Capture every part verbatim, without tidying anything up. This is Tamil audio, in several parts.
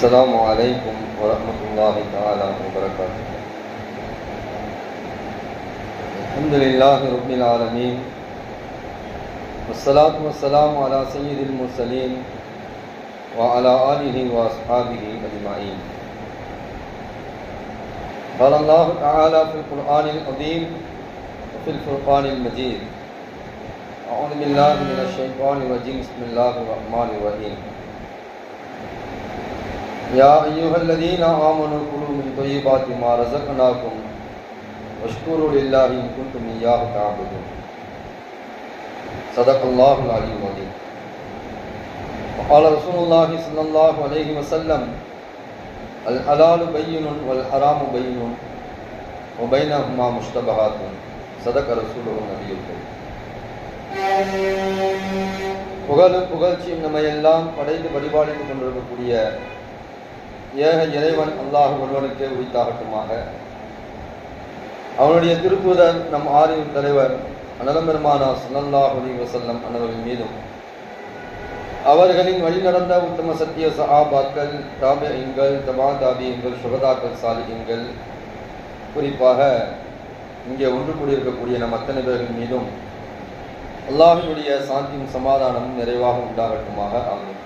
السلام عليكم ورحمة الله تعالى وبركاته. الحمد لله رب العالمين والصلاة والسلام على سيد المرسلين وعلى آله وأصحابه أجمعين. قال الله تعالى في القرآن العظيم وفي الفرقان المجيد: أعوذ بالله من الشيطان الرجيم. بسم الله الرحمن الرحيم. يا أيها الذين آمنوا كلوا من طيبات ما رزقناكم واشكروا لله إن كنتم إياه تعبدون. صدق الله العلي العظيم. وقال رسول الله صلى الله عليه وسلم: الحلال بين والحرام بين وبينهما مشتبهات. صدق رسوله النبي الكريم. புகழும் புகழ்ச்சியும் நம்மையெல்லாம் படைத்து பரிபாலித்துக் கொண்டிருக்கக்கூடிய ஏக இறைவன் அல்லாஹ் ஒருவனுக்கே உரித்தாகட்டுமாக. அவனுடைய திருப்புதர் நம் ஆரின் தலைவர் அனலம் பெருமானா ஸல்லல்லாஹு அலைஹி வஸல்லம் அன்னவர்கள் மீதும், அவர்களின் வழிநடந்த உத்தம சத்திய சஹாபாக்கள், தாபிஈன்கள், தபா தாபிஈன்கள், சுஹதாக்கள், சாலிஹீன்கள், குறிப்பாக இங்கே ஒன்று கூடியிருக்கக்கூடிய நம் அத்தனை பேர்கள் மீதும் அல்லாஹ்வினுடைய சாந்தியும் சமாதானமும் நிறைவாக உண்டாகட்டுமாக. ஆமென்.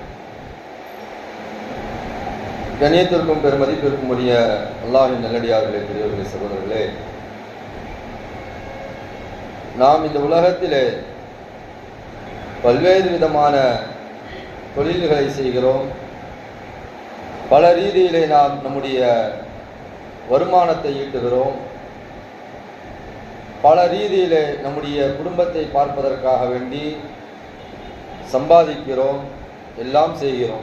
கண்ணியத்திற்கும் பெருமதிப்பிற்கும் உரிய அல்லாஹ்வின் நல்லடியார்களே, பெரியவர்களே, சகோதரர்களே, நாம் இந்த உலகத்திலே பல்வேறு விதமான தொழில்களை செய்கிறோம். பல ரீதியிலே நாம் நம்முடைய வருமானத்தை ஈட்டுகிறோம். பல ரீதியிலே நம்முடைய குடும்பத்தை பார்ப்பதற்காக வேண்டி சம்பாதிக்கிறோம், எல்லாம் செய்கிறோம்.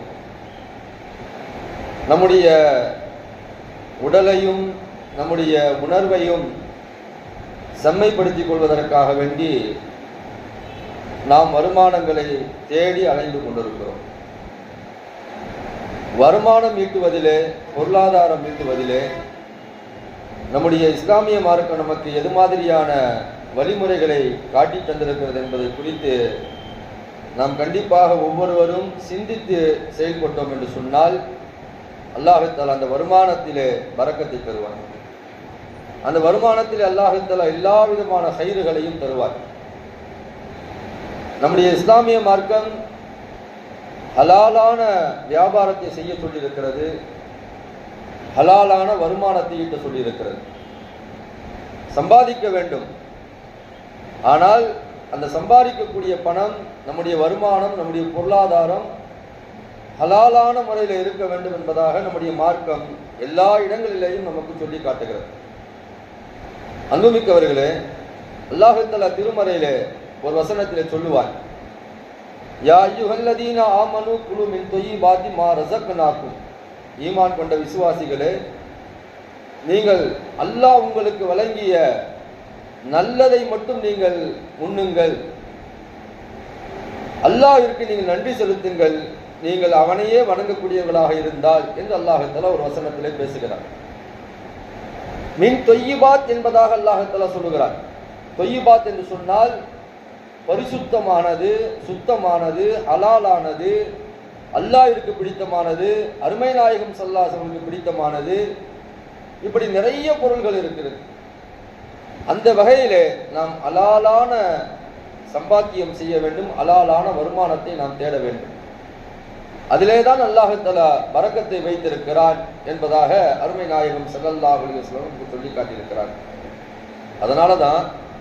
நம்முடைய உடலையும் நம்முடைய உணர்வையும் செம்மைப்படுத்திக் கொள்வதற்காக வேண்டி நாம் வருமானங்களை தேடி அலைந்து கொண்டிருக்கிறோம். வருமானம் ஈட்டுவதிலே, பொருளாதாரம் ஈட்டுவதிலே நம்முடைய இஸ்லாமிய மார்க்கம் நமக்கு எது மாதிரியான வழிமுறைகளை காட்டி தந்திருக்கிறது என்பதை குறித்து நாம் கண்டிப்பாக ஒவ்வொருவரும் சிந்தித்து செயல்பட்டோம் என்று சொன்னால் அல்லாஹ் தஆலா அந்த வருமானத்திலே பரக்கத்தை தருவார். அந்த வருமானத்திலே அல்லாஹ் தஆலா எல்லா விதமான கைறுகளையும் தருவார். நம்முடைய இஸ்லாமிய மார்க்கம் ஹலாலான வியாபாரத்தை செய்ய சொல்லியிருக்கிறது, ஹலாலான வருமானத்தை ஈட்ட சொல்லியிருக்கிறது. சம்பாதிக்க வேண்டும், ஆனால் அந்த சம்பாதிக்கக்கூடிய பணம், நம்முடைய வருமானம், நம்முடைய பொருளாதாரம் ஹலாலான முறையில் இருக்க வேண்டும் என்பதாக நம்முடைய மார்க்கம் எல்லா இடங்களிலேயும் நமக்கு சொல்லி காட்டுகிறது. அன்புமிக்கவர்களே, அல்லாஹ் தஆலா திருமறையிலே ஒரு வசனத்திலே சொல்லுவார்: யா அய்யுஹல்லதீன ஆமனூ குலு மின் தொய்யிபாத்தி மா ரஸக்னாக்கும். ஈமான் கொண்ட விசுவாசிகளே, நீங்கள் அல்லாஹ் உங்களுக்கு வழங்கிய நல்லதை மட்டும் நீங்கள் உண்ணுங்கள், அல்லாஹ்விற்கு நீங்கள் நன்றி செலுத்துங்கள், நீங்கள் அவனையே வணங்கக்கூடியவர்களாக இருந்தால் என்று அல்லாஹ் தஆலா ஒரு வசனத்திலே பேசுகிறார். மின் தொய்யிபாத் என்பதாக அல்லாஹ் தஆலா சொல்லுகிறார். தொய்யிபாத் என்று சொன்னால் பரிசுத்தமானது, சுத்தமானது, ஹலாலானது, அல்லாஹ்விற்கு பிடித்தமானது, அருமை நாயகம் ஸல்லல்லாஹு அலைஹி வஸல்லம் பிடித்தமானது, இப்படி நிறைய பொருள்கள் இருக்கிறது. அந்த வகையிலே நாம் ஹலாலான சம்பாத்தியம் செய்ய வேண்டும், ஹலாலான வருமானத்தை நாம் தேட வேண்டும். அதிலே தான் அல்லாஹ் தஆலா பரக்கத்தை வைத்திருக்கிறான் என்பதாக அருமை நாயகம் ஸல்லல்லாஹு அலைஹி வஸல்லம் சொல்லி காட்டியிருக்கிறார். அதனால தான்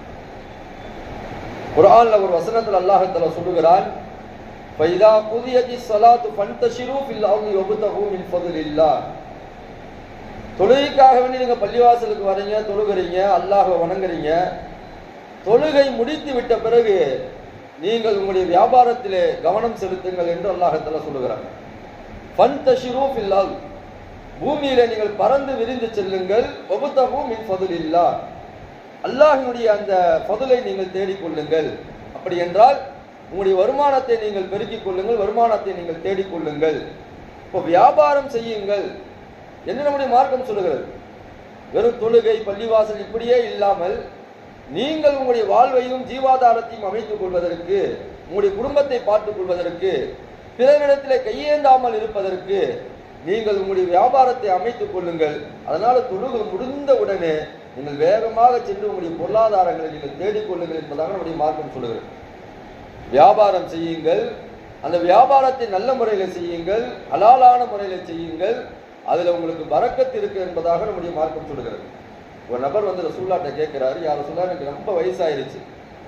குர்ஆன்ல ஒரு வசனத்தில் அல்லாஹ் தஆலா சொல்லுகிறான்: ஃபைதா குதியத்திஸ் ஸலாத்து ஃபன்தஷிரு ஃபில் அர்தி வப்தகு மின் ஃபضலில்லாஹ். தொழுகைக்காக வேண்டி நீங்க பள்ளிவாசலுக்கு வரீங்க, தொழுகிறீங்க, அல்லாஹ்வை வணங்குறீங்க. தொழுகை முடித்து விட்ட பிறகு நீங்கள் உங்களுடைய வியாபாரத்திலே கவனம் செலுத்துங்கள் என்று அல்லாஹ் தஆலா சொல்லுகிறார். ஃபன்தஷிரு ஃபில் அர்தி, பூமியிலே நீங்கள் பறந்து விரிந்து செல்லுங்கள். வப்தகு மின் ஃபضலில்லாஹ், அல்லாஹ்வினுடைய அந்த ஃபضலை நீங்கள் தேடிக்கொள்ளுங்கள். அப்படி என்றால் உங்களுடைய வருமானத்தை நீங்கள் பெருக்கிக் கொள்ளுங்கள், வருமானத்தை நீங்கள் தேடிக்கொள்ளுங்கள். இப்போ வியாபாரம் செய்யுங்கள் என்று நம்முடைய மார்க்கம் சொல்லுகிறது. வெறும் தொழுகை, பள்ளிவாசல் இப்படியே இல்லாமல் நீங்கள் உங்களுடைய வாழ்வையும் ஜீவாதாரத்தையும் அமைத்துக் கொள்வதற்கு, உங்களுடைய குடும்பத்தை பார்த்துக் கொள்வதற்கு, பிறரிடத்திலே கையேந்தாமல் இருப்பதற்கு நீங்கள் உங்களுடைய வியாபாரத்தை அமைத்துக் கொள்ளுங்கள். அதனால தொழுகை முடிந்த உடனே நீங்கள் வேகமாக சென்று உங்களுடைய பொருளாதாரங்களை நீங்கள் தேடிக்கொள்ளுங்கள் என்பதாக நம்முடைய மார்க்கம் சொல்லுகிறது. வியாபாரம் செய்யுங்கள், அந்த வியாபாரத்தை நல்ல முறையில் செய்யுங்கள், ஹலாலான முறையில் செய்யுங்கள், அதுல உங்களுக்கு பரக்கத்து இருக்கு என்பதாக நம்முடைய மார்க்கம் சொல்லுகிறது. ஒரு நபர் வந்து ரசூலுல்லாஹ்ட்ட கேட்கிறாரு, யார் ரசூலுல்லாஹ், எனக்கு ரொம்ப வயசாயிருச்சு,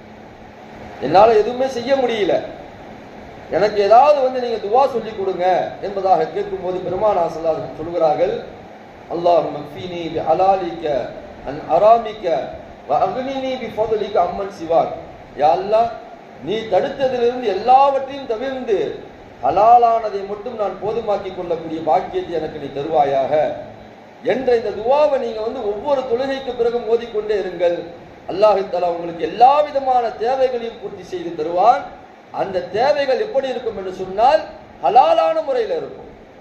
என்னால எதுவுமே செய்ய முடியல, எனக்கு ஏதாவது வந்து நீங்க துவா சொல்லி கொடுங்க என்பதாக கேட்கும் போது பெருமானார் ஸல்லல்லாஹு அலைஹி வஸல்லம் சொல்கிறார்கள், அல்லாஹும்ம ஃபினி பிஹலாலிக அன் அராமிக வ அக்னினி பிஃபضலிக அம்மன் சிவாக். யா அல்லாஹ், நீ தடுத்ததிலிருந்து எல்லாவற்றையும் தவிர்த்து ஹலாலானதை மட்டும் நான் போதுமாக்கி கொள்ளக்கூடிய பாக்கியத்தை எனக்கு நீ தருவாயாக என்ற இந்த துவாவை நீங்க வந்து ஒவ்வொரு தொழுகைக்கு பிறகும் ஓதிக்கொண்டே இருங்கள். அல்லாஹ் தஆலா உங்களுக்கு எல்லா விதமான தேவைகளையும் பூர்த்தி செய்து தருவான். அந்த தேவைகள் எப்படி இருக்கும் என்று சொன்னால் ஹலாலான முறையில் இருக்கும்.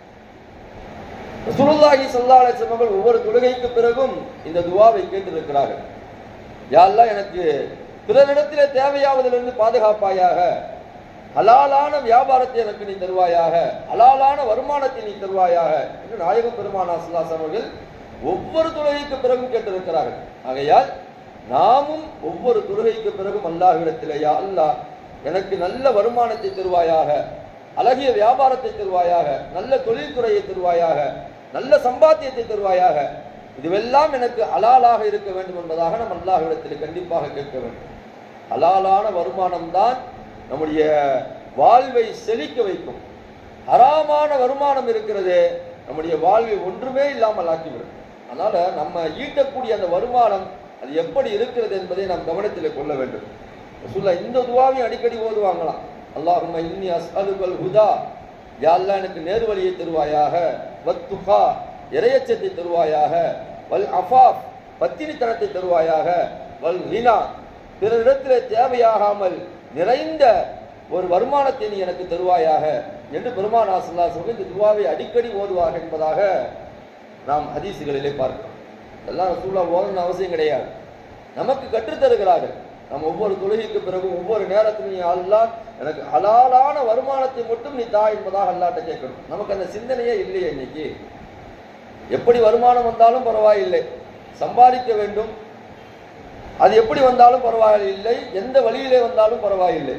ரசூலுல்லாஹி ஸல்லல்லாஹு அலைஹி வஸல்லம் ஒவ்வொரு தொழுகைக்கு பிறகும் இந்த துவாவை கேட்டிருக்கிறார்கள். யா அல்லாஹ், எனக்கு பிறரிடத்திலே தேவையாவதிலிருந்து பாதுகாப்பாயாக, ஹலாலான வியாபாரத்தை எனக்கு நீ தருவாயாக, ஹலாலான வருமானத்தை நீ தருவாயாக என்று நாயகம் பெருமானார் ஸல்லல்லாஹு அலைஹி வஸல்லம் அவர்கள் ஒவ்வொரு தொழுகைக்கு பிறகும் கேட்டிருக்கிறார்கள். ஆகையால் நாமும் ஒவ்வொரு தொழுகைக்கு பிறகும் அல்லாஹ்விடத்திலே, யா அல்லாஹ், எனக்கு நல்ல வருமானத்தை தருவாயாக, அழகிய வியாபாரத்தை தருவாயாக, நல்ல தொழில்துறையை தருவாயாக, நல்ல சம்பாத்தியத்தை தருவாயாக, இதுவெல்லாம் எனக்கு ஹலாலாக இருக்க வேண்டும் என்பதாக நாம் அல்லாஹ்விடத்தில் கண்டிப்பாக கேட்க வேண்டும். ஹலாலான வருமானம் தான் நம்முடைய வாழ்வை செழிக்க வைக்கும். ஹராமான வருமானம் இருக்கிறது, நம்முடைய வாழ்வை ஒன்றுமே இல்லாமல் ஆக்கிவிடும். அதனால நம்ம ஈட்டக்கூடிய அந்த வருமானம் அது எப்படி இருக்கிறது என்பதை நாம் கவனத்தில் கொள்ள வேண்டும். ரசூலுல்லாஹ் இந்த துஆவையும் அடிக்கடி ஓதுவாங்களாம். அல்லாஹும்ம இன்னி அஸ்அலுகல் ஹுதா, யா அல்லாஹ், எனக்கு நேர்வழியை தருவாயாக, வத்துகா, இறையச்சத்தை தருவாயாக, வல் அஃபாஃப், பத்தினித்தனத்தை தருவாயாக, வல் கினா, பிறரிடத்திலே தேவையாகாமல் நிறைந்த ஒரு வருமானத்தை நீ எனக்கு தருவாயாக என்று பெருமானார் ஸல்லல்லாஹு அலைஹி வஸல்லம் இந்த துஆவை அடிக்கடி ஓதுவார்கள் என்பதாக நாம் ஹதீஸுகளிலே பார்க்கிறோம். இதெல்லாம் ரசூலுல்லாஹ் ஓதணும்னு அவசியம் கிடையாது, நமக்கு கற்றுத்தருகிறார்கள். நம்ம ஒவ்வொரு தொழுகைக்கு பிறகு ஒவ்வொரு நேரத்திலும், யா அல்லாஹ், எனக்கு ஹலாலான வருமானத்தை மட்டும் நீ தா என்பதாக அல்லாஹ்ட்ட கேட்கணும். நமக்கு அந்த சிந்தனையே இல்லையே. இன்னைக்கு எப்படி வருமானம் வந்தாலும் பரவாயில்லை, சம்பாதிக்க வேண்டும், அது எப்படி வந்தாலும் பரவாயில்லை, எந்த வழியிலே வந்தாலும் பரவாயில்லை.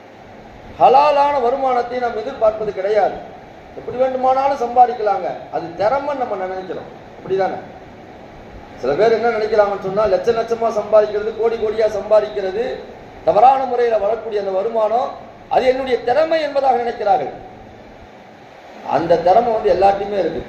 ஹலாலான வருமானத்தை நாம் எதிர்பார்ப்பது கிடையாது. எப்படி வேண்டுமானாலும் சம்பாதிக்கலாங்க, அது திறமை நம்ம நினைக்கிறோம். அப்படிதானே? சில பேர் என்ன நினைக்கிறாங்கன்னு சொன்னா, லட்ச லட்சமா சம்பாதிக்கிறது, கோடி கோடியா சம்பாதிக்கிறது, தவறான முறையில் வரக்கூடிய அந்த வருமானம் அது என்னுடைய திறமை என்பதாக நினைக்கிறார்கள். அந்த திறமை வந்து எல்லாத்தையுமே இருக்குது,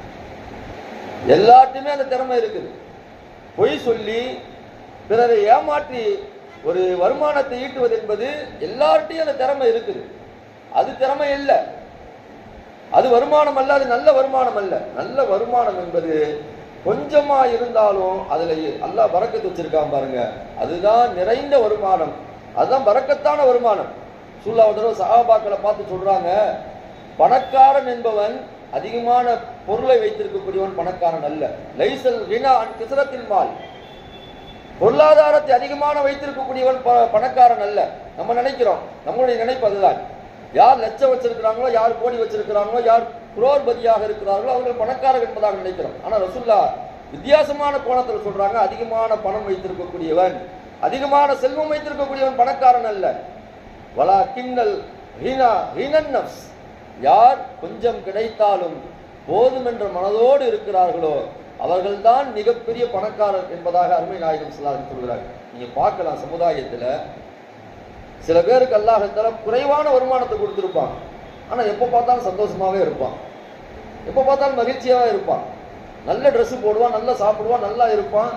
எல்லாத்தையுமே அந்த திறமை இருக்குது. பொய் சொல்லி பிறரை ஏமாற்றி ஒரு வருமானத்தை ஈட்டுவது என்பது எல்லார்ட்டையும் அந்த திறமை இருக்குது. அது திறமை இல்லை, அது வருமானம் அல்ல, அது நல்ல வருமானம் அல்ல. நல்ல வருமானம் என்பது கொஞ்சமா இருந்தாலும் அதுல அல்லாஹ் பரக்கத்து வச்சிருக்கான் பாருங்க, அதுதான் நிறைந்த வருமானம், அதுதான் பரக்கத்தான வருமானம். ரசூலுல்லாஹ் சஹாபாக்களை பார்த்து சொல்றாங்க, பணக்காரன் என்பவன் அதிகமான பொருளை வைத்திருக்கக்கூடியவன் பணக்காரன் அல்ல. லைசல் கினா அன் கிஸ்ரத்தில் மால், பொருளாதாரத்தை அதிகமான வைத்திருக்கக்கூடியவன் பணக்காரன் அல்ல. நம்ம நினைக்கிறோம், நம்மளுடைய நினைப்பு அதுதான். யார் லட்சம் வச்சிருக்கிறாங்களோ, யார் கோடி வச்சிருக்கிறாங்களோ, யார் குரோர்பதியாக இருக்கிறார்களோ அவர்கள் பணக்காரர் என்பதாக நினைக்கிறோம். ஆனா ரசூலுல்லாஹ் வித்தியாசமான கோணத்தில் சொல்றாங்க, அதிகமான பணம் வைத்திருக்கக்கூடியவன், அதிகமான செல்வம் வைத்திருக்கக்கூடியவன் பணக்காரன் அல்ல. வலா கிண்ணல் ஹினா ஹினன் நஃப்ஸ், யார் கொஞ்சம் கிடைத்தாலும் போதும் என்ற மனதோடு இருக்கிறார்களோ அவர்கள்தான் மிகப்பெரிய பணக்காரர் என்பதாக அருமை நாயகம் ஸல்லல்லாஹு அலைஹி வஸல்லம் சொல்கிறார்கள். நீங்க பார்க்கலாம், சமுதாயத்துல சில பேருக்கு அல்லாஹ் தஆலா குறைவான வருமானத்தை கொடுத்திருப்பான், ஆனா எப்ப பார்த்தாலும் சந்தோஷமாவே இருப்பான், எப்ப பார்த்தாலும் மகிழ்ச்சியாவே இருப்பான், நல்ல ட்ரெஸ் போடுவான், நல்லா சாப்பிடுவான், நல்லா இருப்பான்,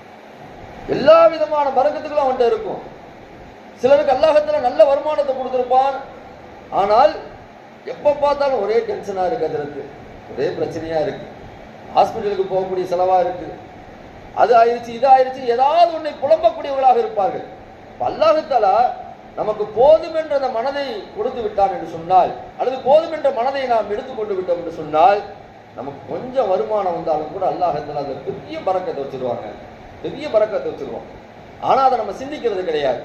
எல்லா விதமான பரக்கத்துகளும் அவன்கிட்ட இருக்கும். சிலருக்கு அல்லாஹ் தஆலா நல்ல வருமானத்தை கொடுத்திருப்பான், ஆனால் எப்ப பார்த்தாலும் ஒரே டென்ஷனா இருக்கு, அதற்கு ஒரே பிரச்சனையா இருக்கு, ஹாஸ்பிட்டலுக்கு போகக்கூடிய செலவா இருக்கு, அது ஆயிடுச்சு இது ஆயிடுச்சு, ஏதாவது ஒன்றை புலம்பக்கூடியவர்களாக இருப்பார்கள். அல்லாஹ் தஆலா நமக்கு போதும் என்ற அந்த மனதை கொடுத்து விட்டான் என்று சொன்னால், அல்லது போதும் என்ற மனதை நாம் எடுத்துக்கொண்டு விட்டோம் என்று சொன்னால், நமக்கு கொஞ்சம் வருமானம் வந்தாலும் கூட அல்லாஹ் தஆலா அதை பெரிய பரக்கத்தை வச்சிருவாங்க, பெரிய பரக்கத்தை வச்சிருவோம். ஆனா அதை நம்ம சிந்திக்கிறது கிடையாது.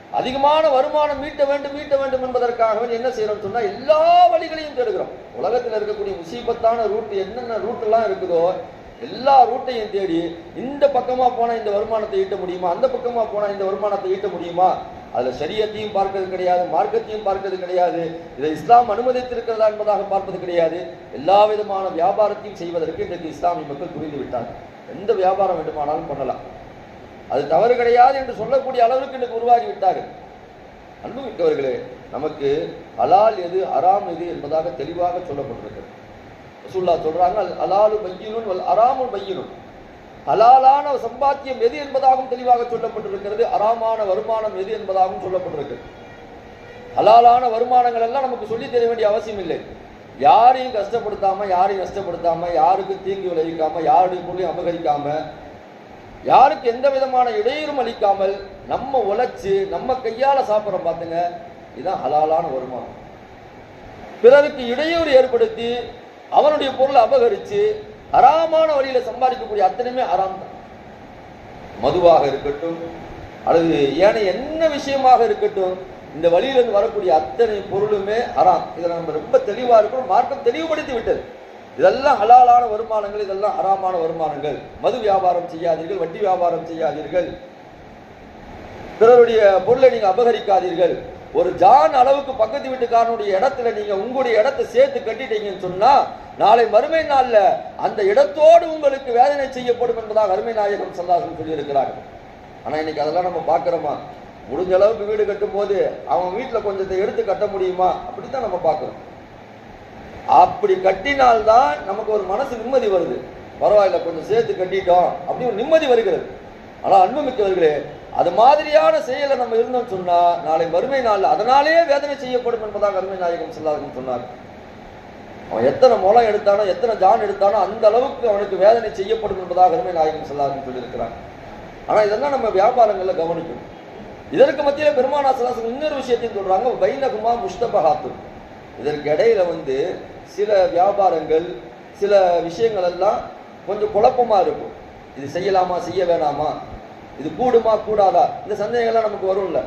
அதிகமான வருமானம் மீட்ட வேண்டும் மீட்ட வேண்டும் என்பதற்காக என்ன செய்யறோம்னு சொன்னா எல்லா வழிகளையும் தேடுகிறோம். உலகத்தில் இருக்கக்கூடிய முசீபத்தான ரூட் என்னென்ன ரூட் எல்லாம் இருக்குதோ எல்லா ரூட்டையும் தேடி இந்த பக்கமா போனா இந்த வருமானத்தை ஈட்ட முடியுமா, அந்த பக்கமா போனா இந்த வருமானத்தை ஈட்ட முடியுமா, அதுல ஷரியத்தையும் பார்க்கிறது கிடையாது, மார்க்கத்தையும் பார்க்கிறது கிடையாது, இதை இஸ்லாம் அனுமதித்திருக்கிறதா என்பதாக பார்ப்பது கிடையாது. எல்லா விதமான வியாபாரத்தையும் செய்வதற்கு இன்றைக்கு இஸ்லாமிய மக்கள் புரிந்து விட்டாங்க. எந்த வியாபாரம் வேண்டுமானாலும் பண்ணலாம், அது தவறு கிடையாது என்று சொல்லக்கூடிய அளவுக்கு இன்றைக்கு உருவாகி விட்டார்கள். அன்புமிக்கவர்களே, நமக்கு ஹலால் எது ஹராம் எது என்பதாக தெளிவாக சொல்லப்பட்டிருக்கிறது. ரசூலுல்லாஹ் சொல்றாங்க, ஹலாலு பையினுன் வல் ஹராமு பையினுன். ஹலாலான சம்பாத்தியம் எது என்பதாகவும் தெளிவாக சொல்லப்பட்டிருக்கிறது, ஹராமான வருமானம் எது என்பதாகவும் சொல்லப்பட்டிருக்கிறது. ஹலாலான வருமானங்கள் எல்லாம் நமக்கு சொல்லி தெரிய வேண்டிய அவசியம் இல்லை. யாரையும் கஷ்டப்படுத்தாம, யாரையும் நஷ்டப்படுத்தாம, யாருக்கு தீங்கு விளைவிக்காம, யாருடைய பொருளையும் அபகரிக்காம, யாருக்கு எந்த விதமான இடையூறும் அளிக்காமல் நம்ம உழைச்சு நம்ம கையால சாப்பிட்றோம் பார்த்துங்க, இதுதான் ஹலாலான வருமானம். பிறருக்கு இடையூறு ஏற்படுத்தி அவனுடைய பொருளை அபகரித்து ஹராமான வழியில சம்பாதிக்கக்கூடிய அத்தனையுமே ஹராம் தான். மதுவாக இருக்கட்டும் அல்லது ஏனைய என்ன விஷயமாக இருக்கட்டும், இந்த வழியிலிருந்து வரக்கூடிய அத்தனை பொருளுமே ஹராம். இதில் நம்ம ரொம்ப தெளிவா இருக்கணும். மார்க்கம் தெளிவுபடுத்தி விட்டது, இதெல்லாம் ஹலாலான வருமானங்கள், இதெல்லாம் ஹராமான வருமானங்கள். மது வியாபாரம் செய்யாதீர்கள், வட்டி வியாபாரம் செய்யாதீர்கள், பிறருடைய பொருளை நீங்க அபகரிக்காதீர்கள். ஒரு ஜான் அளவுக்கு பக்கத்து வீட்டுக்காரனுடைய இடத்துல நீங்க உங்களுடைய இடத்தை சேர்த்து கட்டிட்டீங்கன்னு சொன்னா நாளை மறுமை நாள்ல அந்த இடத்தோடு உங்களுக்கு வேதனை செய்யப்படும் என்பதாக அருமை நாயகம் ஸல்லல்லாஹு அலைஹி வஸல்லம் சொல்லி இருக்கிறார்கள். ஆனா இன்னைக்கு அதெல்லாம் நம்ம பாக்குறோமா? முடிஞ்ச அளவுக்கு வீடு கட்டும் போது அவன் வீட்டுல கொஞ்சத்தை எடுத்து கட்ட முடியுமா, அப்படித்தான் நம்ம பார்க்கிறோம். அப்படி கட்டினால்தான் நமக்கு ஒரு மனசு நிம்மதி வருது. பரவாயில்ல, கொஞ்சம் சேர்த்து கட்டிட்டோம் அப்படி ஒரு நிம்மதி வருகிறது. ஆனா அன்புமிக்கவர்களே, அது மாதிரியான செயலை நம்ம இருந்தோம் சொன்னா நாளை மறுமை நாள் அதனாலேயே வேதனை செய்யப்படும் என்பதாக அருமை நாயகம் ஸல்லல்லாஹு அலைஹி வஸல்லம் சொன்னார். அவன் எத்தனை முளம் எடுத்தானோ எத்தனை ஜான் எடுத்தானோ அந்த அளவுக்கு அவனுக்கு வேதனை செய்யப்படும் என்பதாக அருமை நாயகம் ஸல்லல்லாஹு அலைஹி வஸல்லம் சொல்லியிருக்கிறார். ஆனா இதெல்லாம் நம்ம வியாபாரங்கள்ல கவனிக்கணும். இதற்கு மத்தியில பெருமானார் ஸல்லல்லாஹு அலைஹி வஸல்லம் இன்னொரு விஷயத்தையும் சொல்றாங்க, பைனகுமா முஷ்தபஹாத்து. இதற்கு இடையில வந்து சில வியாபாரங்கள் சில விஷயங்கள் எல்லாம் கொஞ்சம் குழப்பமா இருக்கும். இது செய்யலாமா செய்ய வேணாமா, இது கூடுமா கூடாதா, இந்த சந்தேகங்கள்லாம் நமக்கு வரும்ல.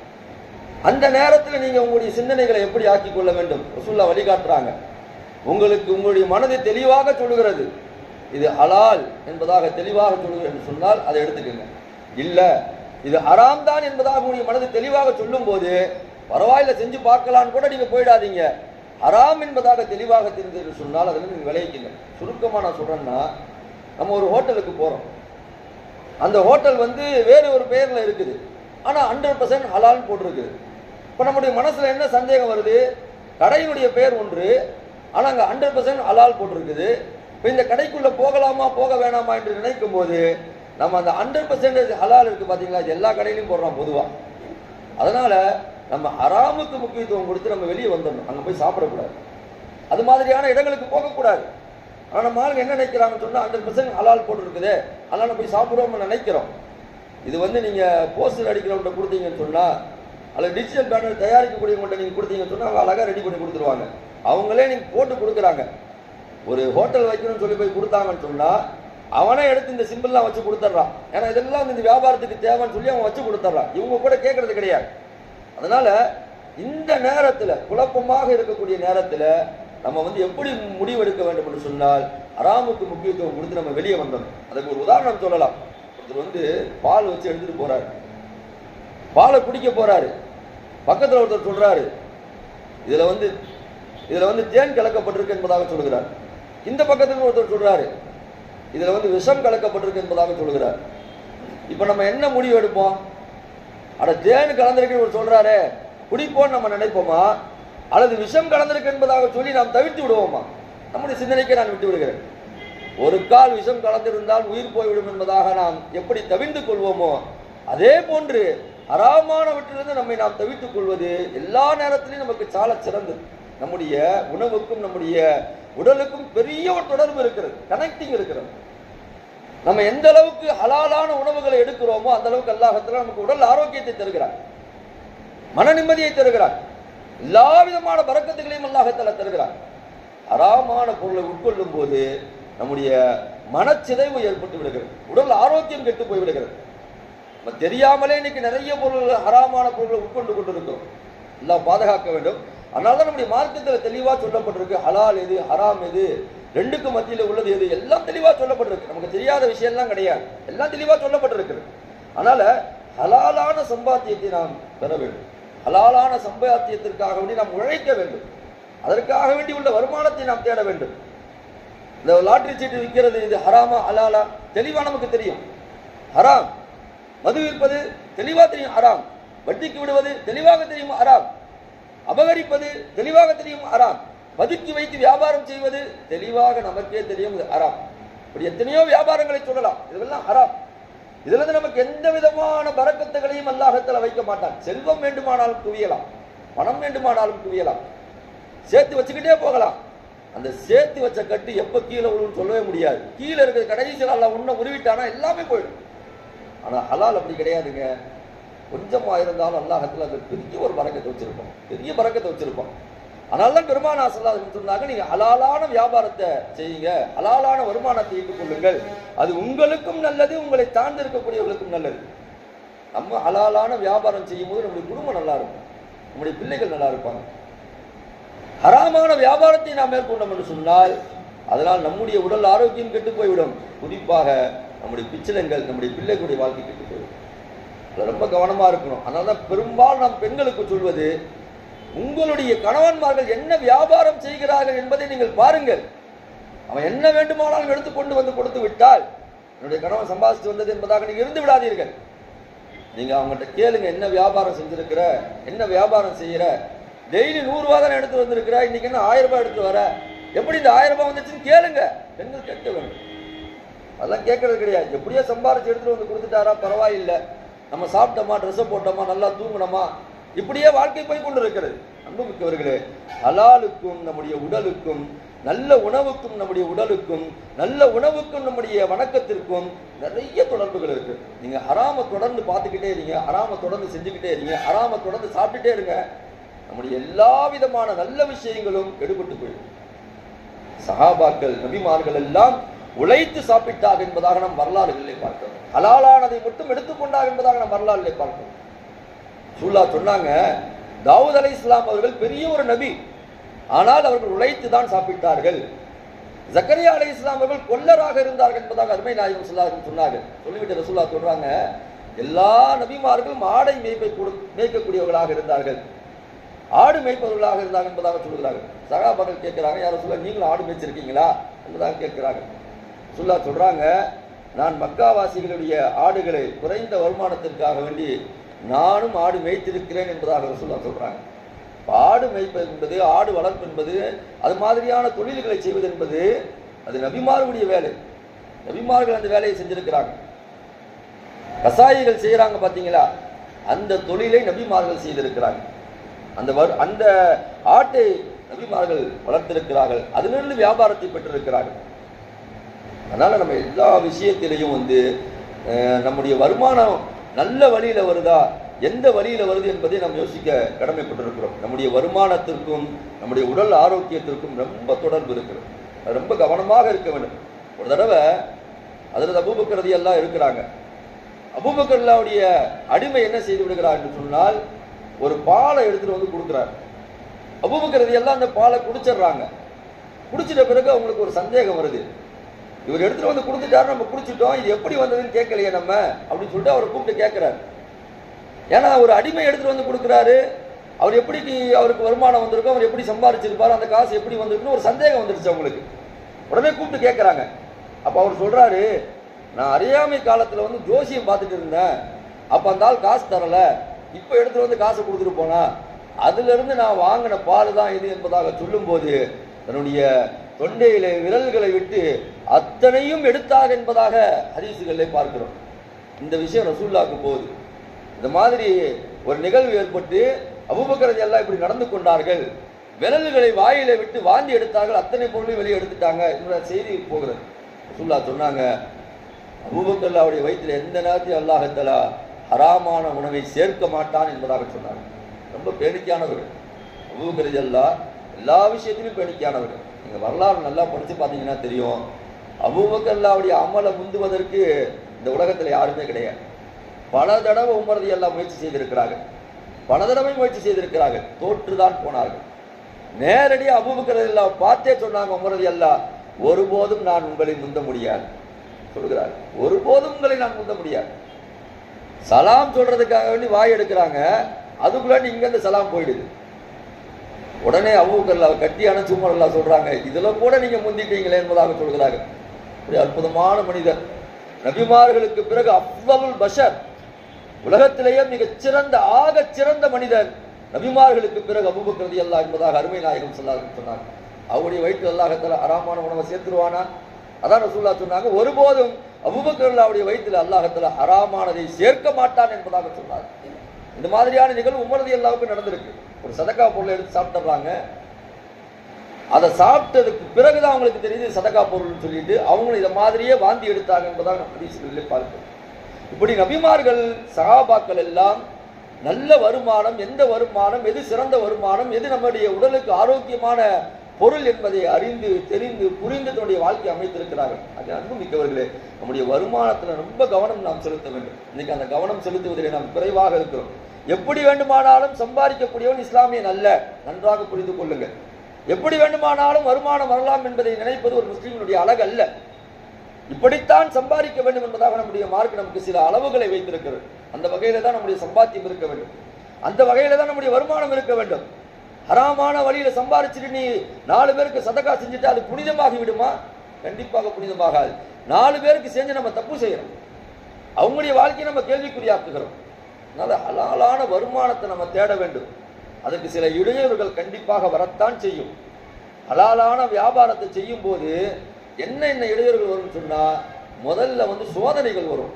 அந்த நேரத்தில் நீங்க உங்களுடைய சிந்தனைகளை எப்படி ஆக்கி கொள்ள வேண்டும் ரசூலுல்லாஹ் வழிகாட்டுறாங்க. உங்களுக்கு உங்களுடைய மனதை தெளிவாக சொல்லுகிறது, இது ஹலால் என்பதாக தெளிவாக சொல்லுகிறது என்று சொன்னால் அதை எடுத்துக்கங்க. இல்ல இது ஹராம் தான் என்பதாக உங்களுடைய மனதை தெளிவாக சொல்லும் போது பரவாயில்ல செஞ்சு பார்க்கலான்னு கூட நீங்க போயிடாதீங்க. ஹராம் என்பதாக தெளிவாக தெரிந்து என்று சொன்னால் அதில் நீங்க விளைவிக்கங்க. சுருக்கமா நான் சொல்றேன்னா, நம்ம ஒரு ஹோட்டலுக்கு போறோம், அந்த ஹோட்டல் வந்து வேறு ஒரு பெயர்ல இருக்குது, ஆனா ஹண்ட்ரட் பர்சன்ட் ஹலால் போட்டிருக்குது. இப்ப நம்முடைய மனசுல என்ன சந்தேகம் வருது? கடையினுடைய பெயர் ஒன்று, ஆனா அங்க ஹண்ட்ரட் பர்சன்ட் ஹலால் போட்டிருக்குது. இப்ப இந்த கடைக்குள்ள போகலாமா போக வேணாமா என்று நினைக்கும் போது நம்ம அந்த ஹண்ட்ரட் பர்சன்டேஜ் ஹலால் இருக்கு பாத்தீங்களா, இது எல்லா கடையிலையும் போடுறோம் பொதுவா. அதனால நம்ம ஹராமுக்கு முக்கியத்துவம் கொடுத்து நம்ம வெளியே வந்துடணும், அங்க போய் சாப்பிடக்கூடாது, அது மாதிரியான இடங்களுக்கு போகக்கூடாது. ஆனா நம்ம ஆளுங்க என்ன நினைக்கிறாங்கன்னு சொன்னா ஹண்ட்ரட் பர்சன்ட் ஹலால் போட்டு இருக்குது, அதனால போய் சாப்பிடுவோம்னு நினைக்கிறோம். இது வந்து நீங்க போஸ்டர் அடிக்கிறவங்க கொடுத்தீங்கன்னு சொன்னா அல்லது டிஜிட்டல் பேனர் தயாரிக்கக்கூடியவங்கள்ட்ட நீங்க கொடுத்தீங்கன்னு சொன்னா அவங்க அழகா ரெடி பண்ணி கொடுத்துருவாங்க. அவங்களே நீங்க போட்டு கொடுக்குறாங்க. ஒரு ஹோட்டல் வைக்கணும்னு சொல்லி போய் கொடுத்தாங்கன்னு சொன்னா அவனே எடுத்து இந்த சிம்பிள்லாம் வச்சு கொடுத்துட்றான். ஏன்னா இதெல்லாம் இந்த வியாபாரத்துக்கு தேவைன்னு சொல்லி அவன் வச்சு கொடுத்துட்றான். இவங்க கூட கேட்கறது கிடையாது. அதனால இந்த நேரத்தில் குழப்பமாக இருக்கக்கூடிய நேரத்தில் நம்ம வந்து எப்படி முடிவெடுக்க வேண்டும் என்று சொன்னால் ஹராமுக்கு முக்கியத்துவம் கொடுத்து நம்ம வெளியே வந்தோம். அதுக்கு ஒரு உதாரணம் சொல்லலாம். ஒருத்தர் வந்து பால் வச்சு எடுத்துட்டு போறாரு, பாலை குடிக்க போறாரு, பக்கத்தில் ஒருத்தர் சொல்றாரு இதுல வந்து இதுல வந்து தேன் கலக்கப்பட்டிருக்கு என்பதாக சொல்லுகிறார். இந்த பக்கத்தில் ஒருத்தர் சொல்றாரு இதுல வந்து விஷம் கலக்கப்பட்டிருக்கு என்பதாக சொல்லுகிறார். இப்ப நம்ம என்ன முடிவு எடுப்போம்? அட தேன் கலந்திருக்கு ஒரு சொல்றாரு குடிப்போன்னு நம்ம நினைப்போமா, அல்லது விஷம் கலந்திருக்கு என்பதாக சொல்லி நாம் தவிர்த்து விடுவோமா? நம்முடைய சிந்தனைக்கு நான் விட்டு விடுகிறேன். ஒரு கால் விஷம் கலந்திருந்தால் உயிர் போய்விடும் என்பதாக நாம் எப்படி தவிர்த்து கொள்வோமோ அதே போன்று ஹராமானவற்றிலிருந்து நம்மை நாம் தவிர்த்துக் கொள்வது எல்லா நேரத்திலையும் நமக்கு சால சிறந்தது. நம்முடைய உணவுக்கும் நம்முடைய உடலுக்கும் பெரிய ஒரு தொடர்பு இருக்கிறது, கனெக்டிங் இருக்கிறது. நம்ம எந்த அளவுக்கு ஹலாலான உணவுகளை எடுக்கிறோமோ அந்த அளவுக்கு அல்லாஹ்வுத்தாலா நமக்கு உடல் ஆரோக்கியத்தை தருகிறார், மன நிம்மதியை தருகிறார், எல்லா விதமான பரக்கத்துகளையும் அல்லாஹ்வுத்தாலா தருகிறார். ஹராமான பொருளை உட்கொள்ளும் போது நம்முடைய மனச்சிதைவு ஏற்பட்டு விடுகிறது, உடல் ஆரோக்கியம் கெட்டு போய்விடுகிறது. நம்ம தெரியாமலே இன்னைக்கு நிறைய பொருள்கள் ஹராமான பொருள்களை உட்கொண்டு கொண்டிருக்கிறோம். எல்லாம் பாதுகாக்க வேண்டும். அதனாலதான் நம்முடைய மார்க்கத்தில் தெளிவா சொல்லப்பட்டிருக்கு, ஹலால் எது ஹராம் எது, ரெண்டுக்கு மத்தியில் உள்ளது எது, எல்லாம் தெளிவா சொல்லப்பட்டிருக்கு. நமக்கு தெரியாத விஷயம் எல்லாம் கிடையாது, எல்லாம் தெளிவா சொல்லப்பட்டிருக்கு. அதனால ஹலாலான சம்பாத்தியத்தை நாம் பெற வேண்டும். ஹலாலான சம்பாத்தியத்திற்காக வேண்டி நாம் உழைக்க வேண்டும். அதற்காக வேண்டி உள்ள வருமானத்தை நாம் தேட வேண்டும். இந்த லாட்டரி சீட்டு விற்கிறது இது ஹராமா ஹலாலா தெளிவா நமக்கு தெரியும். ஹராம். மது விற்பது தெளிவா தெரியும் ஹராம். வட்டிக்கு விடுவது தெளிவாக தெரியும் ஹராம். அபகரிப்பது தெளிவாக தெரியும் ஹராம். பதுக்கி வைத்து வியாபாரம் செய்வது தெளிவாக நமக்கே தெரியும் ஹராம். இப்படி எத்தனையோ வியாபாரங்களை சொல்லலாம், இதெல்லாம் ஹராம். இதுல இருந்து நமக்கு எந்த விதமான பரக்கத்துகளையும் அல்லாஹ்வுத்தாலா வைக்க மாட்டான். செல்வம் வேண்டுமானாலும் குவியலாம், பணம் வேண்டுமானாலும் குவியலாம், சேர்த்து வச்சுக்கிட்டே போகலாம். அந்த சேர்த்து வச்ச கட்டு எப்ப கீழே விழுன்னு சொல்லவே முடியாது. கீழே இருக்கிற கடைசியில் அல்லாஹ் உன்னை உருவிட்டானா எல்லாமே போயிடும். ஆனா ஹலால் அப்படி கிடையாதுங்க. கொஞ்சமா இருந்தாலும் அல்லாஹ்வுத்தாலா அது பெரிய ஒரு பரக்கத்தை வச்சிருப்போம், பெரிய பரக்கத்தை வச்சிருப்போம். அதனால்தான் பெருமானா ஸல்லல்லாஹு அலைஹி வஸல்லம் சொன்னாங்க, நீங்க ஹலாலான வியாபாரத்தை செய்யுங்க, ஹலாலான வருமானத்தை ஈட்டிக் கொள்ளுங்கள், அது உங்களுக்கும் நல்லது, உங்களை சார்ந்து இருக்கக்கூடியவர்களுக்கும் நல்லது. நம்ம ஹலாலான வியாபாரம் செய்யும் போது நம்முடைய குடும்பம் நல்லா இருக்கும், நம்முடைய பிள்ளைகள் நல்லா இருப்பாங்க. ஹராமான வியாபாரத்தை நாம் மேற்கொண்டோம் என்று சொன்னால் அதனால் நம்முடைய உடல் ஆரோக்கியம் கெட்டு போய்விடும். குறிப்பாக நம்முடைய பிச்சலங்கள், நம்முடைய பிள்ளைகளுடைய வாழ்க்கை கெட்டு போய்விடும். அதில் ரொம்ப கவனமா இருக்கணும். அதனால்தான் பெரும்பாலும் நாம் பெண்களுக்கு சொல்வது, உங்களுடைய கணவன்மார்கள் என்ன வியாபாரம் செய்கிறார்கள் என்பதை நீங்கள் பாருங்கள். அவன் என்ன வேண்டுமானாலும் எடுத்துக்கொண்டு வந்து கொடுத்து விட்டால், என்னுடைய கணவன் சம்பாதிச்சு வந்தது என்பதாக நீங்க இருந்து விடாதீர்கள். நீங்க அவங்ககிட்ட கேளுங்க, என்ன வியாபாரம் செஞ்சிருக்கிற, என்ன வியாபாரம் செய்யற, டெய்லி நூறு ரூபா தானே எடுத்து வந்திருக்கிற, இன்னைக்கு என்ன ஆயிரம் ரூபாய் எடுத்து வர, எப்படி இந்த ஆயிரம் ரூபாய் வந்துச்சுன்னு கேளுங்க. பெண்கள் கேட்க வேண்டும். அதெல்லாம் கேட்கறது கிடையாது. எப்படியோ சம்பாரிச்சு எடுத்துட்டு வந்து கொடுத்துட்டாரா பரவாயில்லை, நம்ம சாப்பிட்டோமா, ட்ரெஸ்ஸை போட்டோமா, நல்லா தூங்கினோமா, இப்படியே வாழ்க்கை போய் கொண்டு இருக்கிறது. அன்புமிக்கவர்களே, ஹலாலுக்கும் நம்முடைய உடலுக்கும், நல்ல உணவுக்கும் நம்முடைய உடலுக்கும், நல்ல உணவுக்கும் நம்முடைய வணக்கத்திற்கும் நிறைய தொடர்புகள் இருக்கு. நீங்க ஹராம தொடர்ந்து பார்த்துக்கிட்டே இருங்க, ஹராம தொடர்ந்து செஞ்சுக்கிட்டே இருங்க, ஹராம தொடர்ந்து சாப்பிட்டுட்டே இருங்க, நம்முடைய எல்லா விதமான நல்ல விஷயங்களும் எடுபட்டு போயிடும். சஹாபாக்கள், நபிமார்கள் எல்லாம் உழைத்து சாப்பிட்டார் என்பதாக நாம் வரலாறுகளை பார்க்கிறோம். ஹலாலானதை மட்டும் எடுத்துக்கொண்டார் என்பதாக நாம் வரலாறுகளை பார்க்கிறோம். சூல்லா சொன்னாங்க, தாவூத் அலைஹிஸ்ஸலாம் அவர்கள் பெரிய ஒரு நபி, ஆனால் அவர்கள் உழைத்து தான் சாப்பிட்டார்கள். ஜக்கரியா அலைஹிஸ்ஸலாம் அவர்கள் கொல்லராக இருந்தார்கள் என்பதாக அருமை நாயகம் ஸல்லல்லாஹு அலைஹி வஸல்லம் சொன்னார்கள். சொல்லிவிட்டு ரசூலுல்லாஹ் சொல்றாங்க, எல்லா நபிமார்களும் ஆடை மேய்ப்பை மேய்க்கக்கூடியவர்களாக இருந்தார்கள், ஆடு மேய்ப்பவர்களாக இருந்தார்கள் என்பதாக சொல்கிறார்கள். சகாபாக்கள் கேட்கிறாங்க, யார் ரசூலுல்லாஹ் நீங்களும் ஆடு மேய்ச்சிருக்கீங்களா என்பதாக கேட்கிறாங்க. ரசூலுல்லாஹ் சொல்றாங்க, நான் மக்காவாசிகளுடைய ஆடுகளை குறைந்த வருமானத்திற்காக வேண்டி நானும் ஆடு மேய்த்திருக்கிறேன் என்பதாக ரசூலுல்லாஹ் சொல்றாங்க. ஆடு மேய்ப்பது என்பது, ஆடு வளர்ப்பு என்பது, அது மாதிரியான தொழில்களை செய்வது என்பது அது நபிமார்களுடைய வேலை. நபிமார்கள் அந்த வேலையை செஞ்சிருக்கிறாங்க. கசாயிகள் செய்யறாங்க பாத்தீங்களா, அந்த தொழிலை நபிமார்கள் செய்திருக்கிறாங்க. அந்த அந்த ஆட்டை நபிமார்கள் வளர்த்திருக்கிறார்கள், அதிலிருந்து வியாபாரத்தை பெற்றிருக்கிறார்கள். அதனால நம்ம எல்லா விஷயத்திலையும் வந்து நம்முடைய வருமானம் நல்ல வழியில வருதா, எந்த வழியில வருது என்பதை நாம் யோசிக்க கடமைப்பட்டிருக்கிறோம். நம்முடைய வருமானத்திற்கும் நம்முடைய உடல் ஆரோக்கியத்திற்கும் ரொம்ப தொடர்பு இருக்கிறது. அது ரொம்ப கவனமாக இருக்க வேண்டும். ஒரு தடவை அதில் அபூபக்கர் ரலியல்லாஹு இருக்கிறாங்க. அபூபக்கர்லாவுடைய அடிமை என்ன செய்து விடுகிறார் என்று சொன்னால், ஒரு பாலை எடுத்துட்டு வந்து கொடுக்குறார். அபூபக்கர் ரலியல்லாஹு அந்த பாலை குடிச்சிடுறாங்க. குடிச்சிட்ட பிறகு அவங்களுக்கு ஒரு சந்தேகம் வருது, இவர் எடுத்துட்டு வந்து கொடுத்துட்டாரு, நம்ம குடிச்சிட்டோம், இது எப்படி வந்ததுன்னு கேட்கலையே நம்ம அப்படின்னு சொல்லிட்டு அவரை கூப்பிட்டு கேட்கிறாரு. ஏன்னா ஒரு அடிமை எடுத்துட்டு வந்து கொடுக்குறாரு, அவர் எப்படி அவருக்கு வருமானம் வந்திருக்கும், அவர் எப்படி சம்பாதிச்சிருப்பாரு, அந்த காசு எப்படி வந்திருக்குன்னு ஒரு சந்தேகம் வந்துருச்சு அவங்களுக்கு. உடனே கூப்பிட்டு கேட்கறாங்க. அப்ப அவர் சொல்றாரு, நான் அறியாமை காலத்துல வந்து ஜோசியம் பார்த்துட்டு இருந்தேன், அப்ப அந்த ஆள் காசு தரல, இப்ப எடுத்துட்டு வந்து காசை கொடுத்துட்டு போனா, அதுல இருந்து நான் வாங்கின பால் தான் இது என்பதாக சொல்லும் போது தன்னுடைய தொண்டையில விரல்களை விட்டு அத்தனையும் எடுத்தார் என்பதாக ஹதீசுகளை பார்க்கிறோம். இந்த விஷயம் ரசூலுல்லாஹ்க்கு போகுது. இந்த மாதிரி ஒரு நிகழ்வு ஏற்பட்டு அபூபக்கர் ரலியல்லாஹு இப்படி நடந்து கொண்டார்கள், விரல்களை வாயில விட்டு வாந்தி எடுத்தார்கள், அத்தனை பொருளையும் வெளியே எடுத்துட்டாங்க என்ற செய்தி போகிறது. ரசூலுல்லாஹ் சொன்னாங்க, அபூபக்கர்லாவுடைய வயிற்றில் எந்த நேரத்தையும் அல்லாஹ் தஆலா ஹராமான உணவை சேர்க்க மாட்டான் என்பதாக சொன்னாங்க. ரொம்ப பேணிக்கையானவர்கள் அபூபக்கர் ரலியல்லாஹு, எல்லா விஷயத்திலும் பேணிக்கையானவர்கள். நீங்க வரலாறு நல்லா படிச்சு பார்த்தீங்கன்னா தெரியும், அபூபக்கர்லாவுடைய அமலை முந்துவதற்கு இந்த உலகத்தில் யாருமே கிடையாது. பல தடவை உமர் ரலியல்லாஹு முயற்சி செய்திருக்கிறார்கள், பல தடவை முயற்சி செய்திருக்கிறார்கள், தோற்றுதான் போனார்கள். நேரடியாக அபூபக்கர் ரலியல்லாஹு பார்த்தே சொன்னாங்க, உமர் ரலியல்லாஹு ஒருபோதும் நான் உங்களை முந்த முடியாது சொல்கிறார், ஒருபோதும் உங்களை நான் முந்த முடியாது. சலாம் சொல்றதுக்காக வேண்டி வாய் எடுக்கிறாங்க, அதுக்குள்ள இங்க இருந்து சலாம் போயிடுது. உடனே அபூபக்கர் கட்டி அணைச்சு உமர் ரலியல்லாஹு சொல்றாங்க, இதுல கூட நீங்க முந்திட்டீங்களே என்பதாக சொல்கிறார்கள். ஒரு அற்புதமான மனிதர், நபிமார்களுக்கு பிறகு அஃதலுல் பஷர், உலகத்திலேயே மிகச் சிறந்த ஆக சிறந்த மனிதர் நபிமார்களுக்கு பிறகு அபூபக்கர் ரலியல்லாஹு என்பதாக அருமை நாயகம் ஸல்லல்லாஹு அலைஹி வஸல்லம் சொன்னாங்க. அவருடைய வயிற்று அல்லாஹ் தஆலா ஹராமான உணவை சேர்த்துருவானா? அதான் ரசூலுல்லாஹ் சொன்னாங்க, ஒருபோதும் அபூபக்கர் ரலியல்லாஹுடைய வயிற்றில் அல்லாஹ் தஆலா ஹராமானதை சேர்க்க மாட்டான் என்பதாக சொன்னார். இந்த மாதிரியான நிகழ்வு உமர் ரலியல்லாஹுக்கு நடந்திருக்கு. ஒரு சதக்கா பொருளை எடுத்து சாப்பிட்டுறாங்க, அதை சாப்பிட்டதுக்கு பிறகுதான் அவங்களுக்கு தெரியுது சதக்கா பொருள்னு சொல்லிட்டு அவங்களும் இதை மாதிரியே வாந்தி எடுத்தாங்க என்பதாக நம்ம ஹதீஸ்களிலே பார்க்கிறோம். இப்படி நபிமார்கள் சஹாபாக்கள் எல்லாம் நல்ல வருமானம், எந்த வருமானம் எது சிறந்த வருமானம், எது நம்முடைய உடலுக்கு ஆரோக்கியமான பொருள் என்பதை அறிந்து தெரிந்து புரிந்து தன்னுடைய வாழ்க்கை அமைத்திருக்கிறார்கள். அது அன்பு மிக்கவர்களே, நம்முடைய வருமானத்தில் ரொம்ப கவனம் நாம் செலுத்த வேண்டும். இன்னைக்கு அந்த கவனம் செலுத்துவதிலே நாம் குறைவாக இருக்கிறோம். எப்படி வேண்டுமானாலும் சம்பாதிக்கக்கூடியவன் இஸ்லாமியன் அல்ல, நன்றாக புரிந்து கொள்ளுங்கள். எப்படி வேண்டுமானாலும் வருமானம் வரலாம் என்பதை நினைப்பது ஒரு முஸ்லீமினுடைய அழகு அல்ல. இப்படித்தான் சம்பாதிக்க வேண்டும் என்பதாக நம்முடைய மார்க் நமக்கு சில அளவுகளை வைத்திருக்கிறது. அந்த வகையில தான் நம்முடைய சம்பாத்தியம் இருக்க வேண்டும், அந்த வகையில தான் நம்முடைய வருமானம் இருக்க வேண்டும். ஹராமான வழியில சம்பாதிச்சுட்டு நீ நாலு பேருக்கு சதக்கா செஞ்சுட்டு அது புனிதமாகி விடுமா? கண்டிப்பாக புனிதமாகாது. நாலு பேருக்கு செஞ்சு நம்ம தப்பு செய்யறோம், அவங்களுடைய வாழ்க்கையை நம்ம கேள்விக்குறியாக்குகிறோம். அதனால ஹலாலான வருமானத்தை நம்ம தேட வேண்டும். அதுக்கு சில இடையூறுகள் கண்டிப்பாக வரத்தான் செய்யும். ஹலாலான வியாபாரத்தை செய்யும் போது என்ன என்ன இடையூறுகள் வரும்னு சொன்னா, முதல்ல வந்து சோதனைகள் வரும்.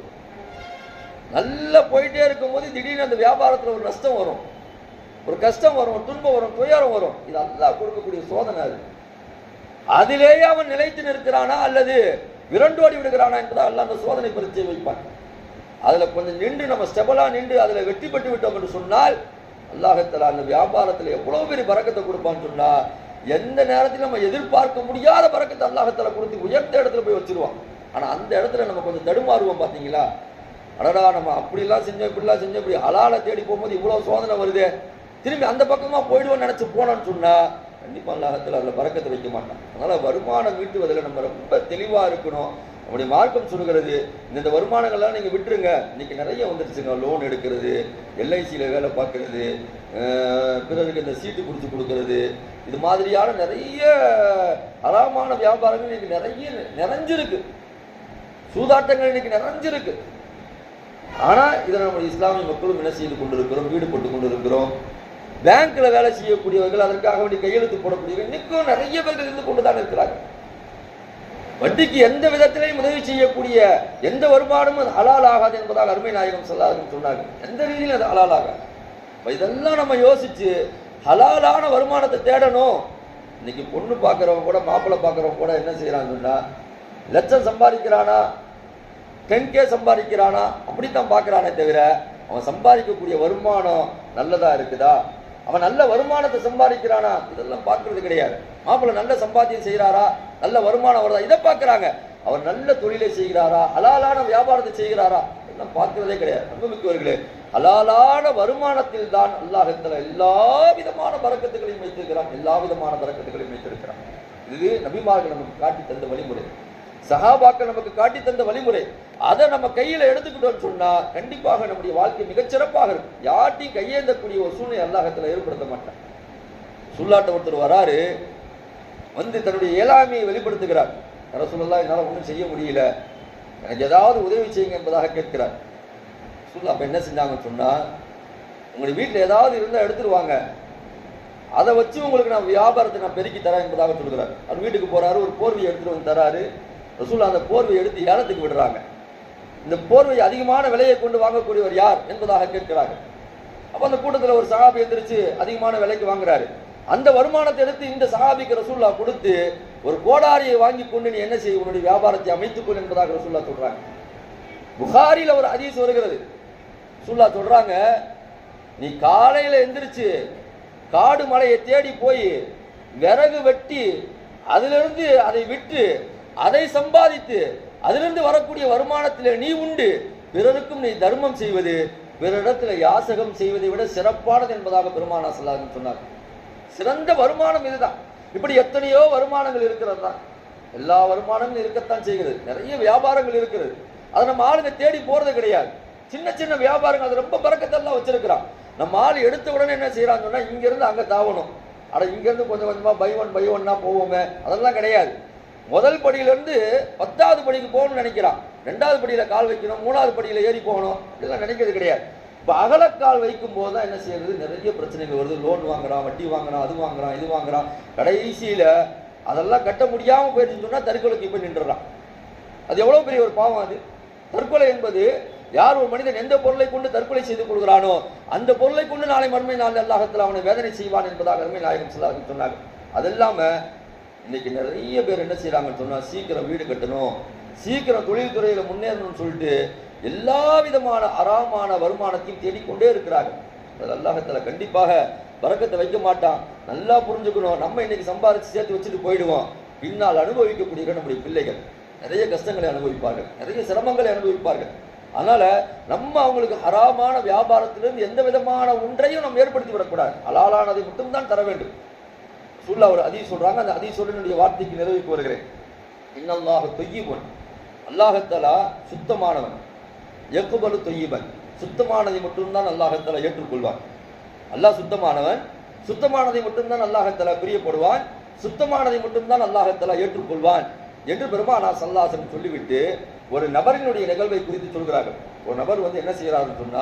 நல்லா போயிட்டே இருக்கும் போது திடீர்னு அந்த வியாபாரத்தில் ஒரு நஷ்டம் வரும், ஒரு கஷ்டம் வரும், துன்பம் வரும், துயரம் வரும். இது அல்லாஹ் கொடுக்கக்கூடிய சோதனை. அது அதிலேயே அவன் நிலைத்து நிற்கிறானா அல்லது விரண்டோடி விடுகிறானா என்பதா அல்லாஹ் அந்த சோதனை பரீட்சை வைப்பான். அதுல கொஞ்சம் நின்று நம்ம ஸ்டெபலா நின்று அதுல வெற்றி பெற்று விட்டோம் என்று சொன்னால் அல்லாஹ் தஆலா அந்த வியாபாரத்தில் எவ்வளவு பெரிய பரக்கத்தை கொடுப்பான்னு சொன்னா, எந்த நேரத்திலும் நம்ம எதிர்பார்க்க முடியாத பரக்கத்தை அல்லாஹ் தஆலா கொடுத்து உயர்ந்த இடத்துல போய் வச்சிருவான். ஆனா அந்த இடத்துல நம்ம கொஞ்சம் தடுமாறுவோம். பாத்தீங்களா, அடடா நம்ம அப்படிலாம் செஞ்சோம் இப்படிலாம் செஞ்சோம், இப்படி ஹலாலை தேடி போகும்போது இவ்வளவு சோதனை வருது, திரும்பி அந்த பக்கமா போயிடுவோம் நினைச்சு போனோம்னு சொன்னா கண்டிப்பா அல்லாஹ் தஆலா அதுல பரக்கத்தை வைக்க மாட்டான். அதனால வருமானம் ஈட்டுவதில் நம்ம ரொம்ப தெளிவா இருக்கணும். நம்முடைய மார்க்கம் சொல்கிறது, இந்த வருமானங்கள்லாம் நீங்க விட்டுருங்க. இன்னைக்கு நிறைய வந்துருச்சுங்க, லோன் எடுக்கிறது, எல்ஐசியில வேலை பார்க்கறது, பிறருக்கு இந்த சீட்டு குடிச்சு கொடுக்கறது, இது மாதிரியான நிறைய ஹராமான வியாபாரங்கள் இன்னைக்கு நிறைய நிறைஞ்சிருக்கு. சூதாட்டங்கள் இன்னைக்கு நிறைஞ்சிருக்கு. ஆனா இதை நம்ம இஸ்லாமிய மக்களும் என்ன செய்து கொண்டிருக்கிறோம், ஈடுபட்டு கொண்டிருக்கிறோம். பேங்க்ல வேலை செய்யக்கூடியவர்கள், அதற்காக வேண்டிய கையெழுத்து போடக்கூடியவர்கள் இன்னைக்கும் நிறைய பேர்கள் இருந்து கொண்டுதான் இருக்கிறார்கள். வட்டிக்கு எந்த விதத்திலையும் உதவி செய்யக்கூடிய எந்த வருமானமும் ஹலால் ஆகாது என்பதாக அருமை நாயகம் ஸல்லல்லாஹு அலைஹி வஸல்லம் சொன்னாங்க. எந்த ரீதியிலும் அது ஹலால் ஆகாது. இதெல்லாம் நம்ம யோசிச்சு ஹலாலான வருமானத்தை தேடணும். இன்னைக்கு பொண்ணு பார்க்கறவங்க கூட மாப்பிள்ளை பார்க்கறவங்க கூட என்ன செய்யறாங்கன்னா, லட்சம் சம்பாதிக்கிறானா டென் கே சம்பாதிக்கிறானா அப்படித்தான் பார்க்கறானே தவிர அவன் சம்பாதிக்கக்கூடிய வருமானம் நல்லதா இருக்குதா, அவன் நல்ல வருமானத்தை சம்பாதிக்கிறானா இதெல்லாம் பார்க்கறது கிடையாது. மாப்பிள்ளை நல்ல சம்பாத்தியம் செய்கிறாரா, நல்ல வருமானம் வருதா இதை பார்க்கறாங்க. அவர் நல்ல தொழிலை செய்கிறாரா, ஹலாலான வியாபாரத்தை செய்கிறாரா இதெல்லாம் பார்க்கிறதே கிடையாது. அன்புமிக்கவர்களே, ஹலாலான வருமானத்தில் தான் அல்லாஹ் தஆலா எல்லா விதமான பரக்கத்துகளையும் வைத்திருக்கிறான், எல்லா விதமான பரக்கத்துகளையும் வைத்திருக்கிறான். இது நபிமார்கள் நமக்கு காட்டி தந்த வழிமுறை, சஹாபாக்கள் நமக்கு காட்டி தந்த வழிமுறை. அதை நம்ம கையில எடுத்துக்கிட்டோம்னு சொன்னா கண்டிப்பாக நம்முடைய வாழ்க்கை மிகச்சிறப்பாக இருக்கும். யார்ட்டையும் கையேந்தக்கூடிய ஒரு சூழ்நிலை அல்லாஹ் தஆலா ஏற்படுத்த மாட்டான். சுல்லாட்ட ஒருத்தர் வராரு, வந்து தன்னுடைய இயலாமையை வெளிப்படுத்துகிறார். ரசூலுல்லாஹ் என்னால ஒன்றும் செய்ய முடியல, எனக்கு ஏதாவது உதவி செய்யுங்க என்பதாக கேட்கிறார். ரசூலுல்லாஹ் அப்ப என்ன செஞ்சாங்கன்னு சொன்னா, உங்களுடைய வீட்டில் ஏதாவது இருந்தால் எடுத்துருவாங்க, அதை வச்சு உங்களுக்கு நான் வியாபாரத்தை நான் பெருக்கி தரேன் என்பதாக சொல்கிறார். அவர் வீட்டுக்கு போறாரு, ஒரு போர்வையை எடுத்துட்டு வந்து தராரு. ரசூலுல்லாஹ் அந்த போர்வையை எடுத்து ஏலத்துக்கு விடுறாங்க. இந்த போர்வை அதிகமான விலையை கொண்டு வாங்கக்கூடியவர் யார் என்பதாக கேட்கிறாங்க. அப்ப அந்த கூட்டத்தில் ஒரு சஹாபி எந்திரிச்சு அதிகமான விலைக்கு வாங்குறாரு. அந்த வருமானத்தை எடுத்து இந்த சஹாபிக்கு ரசூலுல்லாஹ் கொடுத்து ஒரு கோடாரியை வாங்கி கொண்டு நீ என்ன செய்ய, உன்னுடைய வியாபாரத்தை அமைத்துக் கொள் என்பதாக ரசூலுல்லாஹ் சொல்றாங்க. புகாரில ஒரு ஹதீஸ் வருகிறது. ரசூலுல்லாஹ் சொல்றாங்க, நீ காலையில எந்திரிச்சு காடு மலையை தேடி போய் விறகு வெட்டி அதிலிருந்து அதை விட்டு அதை சம்பாதித்து அதிலிருந்து வரக்கூடிய வருமானத்தில் நீ உண்டு, பிறருக்கும் நீ தர்மம் செய்வது பிறரிடத்துல யாசகம் செய்வதை விட சிறப்பானது என்பதாக பெருமானா ஸல்லல்லாஹு அலைஹி வஸல்லம் சொன்னார். சிறந்த வருமானம் இதுதான். இப்படி எத்தனையோ வருமானங்கள் இருக்கிறது தான். எல்லா வருமானங்களும் இருக்கத்தான் செய்கிறது. நிறைய வியாபாரங்கள் இருக்கிறது. அதை நம்ம ஆளுங்க தேடி போறது கிடையாது. சின்ன சின்ன வியாபாரங்கள் அது ரொம்ப பறக்கத்தெல்லாம் வச்சிருக்கிறான். நம்ம ஆள் எடுத்த உடனே என்ன செய்யறான்னு சொன்னா இங்க இருந்து அங்க தாவணும். அட இங்க இருந்து கொஞ்சம் கொஞ்சமா பை ஒன் பை ஒன்னா போவோமே, அதெல்லாம் கிடையாது. முதல் படியிலிருந்து பத்தாவது படிக்கு போகணும்னு நினைக்கிறான். ரெண்டாவது படியில கால் வைக்கணும், மூணாவது படியில ஏறி போகணும், இதெல்லாம் நினைக்கிறது கிடையாது. இப்ப அகலக்கால் வைக்கும் போது தான் என்ன செய்யறது, நிறைய பிரச்சனைகள் வருது. லோன் வாங்குறான், வட்டி வாங்குறான், அது வாங்குறான், இது வாங்குறான். கடைசியில அதெல்லாம் கட்ட முடியாம போயிடுச்சுன்னு சொன்னா தற்கொலைக்கு போய் நின்றுறான். அது எவ்வளவு பெரிய ஒரு பாவம். அது தற்கொலை என்பது யார் ஒரு மனிதன் எந்த பொருளை கொண்டு தற்கொலை செய்து கொள்கிறானோ அந்த பொருளை கொண்டு நாளை மறுமை நாள் அல்லாஹ்வுத்தாலா அவனை வேதனை செய்வான் என்பதாக அருமை நாயகம் ஸல்லல்லாஹு அலைஹி வஸல்லம் சொன்னாங்க. அது இல்லாம இன்னைக்கு நிறைய பேர் என்ன செய்யறாங்கன்னு சொன்னா சீக்கிரம் வீடு கட்டணும், சீக்கிரம் தொழில்துறையில முன்னேறணும்னு சொல்லிட்டு எல்லா விதமான அறாமான வருமானத்தையும் தேடிக்கொண்டே இருக்கிறாங்க. அது அல்லாஹ்வுத்தாலா கண்டிப்பாக பரக்கத்தை வைக்க மாட்டான். நல்லா புரிஞ்சுக்கணும். நம்ம இன்னைக்கு சம்பாரிச்சு சேர்த்து வச்சுட்டு போயிடுவோம். பின்னால் அனுபவிக்கக்கூடிய நம்முடைய பிள்ளைகள் நிறைய கஷ்டங்களை அனுபவிப்பார்கள், நிறைய சிரமங்களை அனுபவிப்பார்கள். அதனால நம்ம அவங்களுக்கு ஹராமான வியாபாரத்திலிருந்து எந்த விதமான ஒன்றையும் நம்ம ஏற்படுத்தி விடக்கூடாது. ஹலாலானதை மட்டும் தான் தர வேண்டும். சொல்ல ஒரு ஹதீஸ் சொல்றாங்க. அந்த ஹதீஸ் சொல்லுடைய வார்த்தைக்கு நிறைவேற்றி வருகிறேன். இன்னல்லாஹு தொய்யிபன், அல்லாஹ்வுத்தாலா சுத்தமானவன். யக்பலு தொய்யிபன், சுத்தமானதை மட்டும்தான் அல்லாஹ்வுத்தாலா ஏற்றுக்கொள்வான். அல்லாஹ் சுத்தமானவன், சுத்தமானதை மட்டும்தான் அல்லாஹ்வுத்தாலா பிரியப்படுவான், சுத்தமானதை மட்டும்தான் அல்லாஹ்வுத்தாலா ஏற்றுக்கொள்வான் என்று பெருமானா ஸல்லல்லாஹு அலைஹி வஸல்லம் சொல்லிவிட்டு ஒரு நபரினுடைய நிகழ்வை குறித்து சொல்கிறார்கள். ஒரு நபர் வந்து என்ன செய்யறாருன்னு சொன்னா